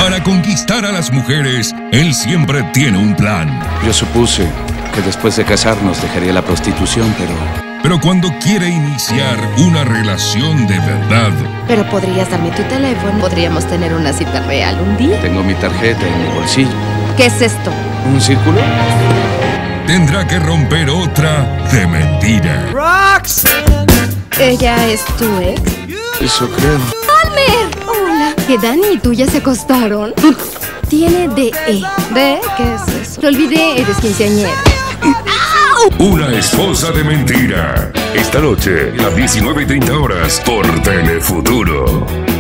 Para conquistar a las mujeres, él siempre tiene un plan. Yo supuse que después de casarnos dejaría la prostitución, Pero cuando quiere iniciar una relación de verdad... Pero podrías darme tu teléfono. Podríamos tener una cita real un día. Tengo mi tarjeta en mi bolsillo. ¿Qué es esto? ¿Un círculo? Tendrá que romper otra de mentira. Roxanne. ¿Ella es tu ex? Eso creo. ¡Palmer! Hola. ¿Que Dani y tú ya se acostaron? Tiene DE. ¿De? ¿Qué es eso? Lo olvidé, eres quinceañera. Una esposa de mentira. Esta noche, a las 19:30 horas, por Telefuturo.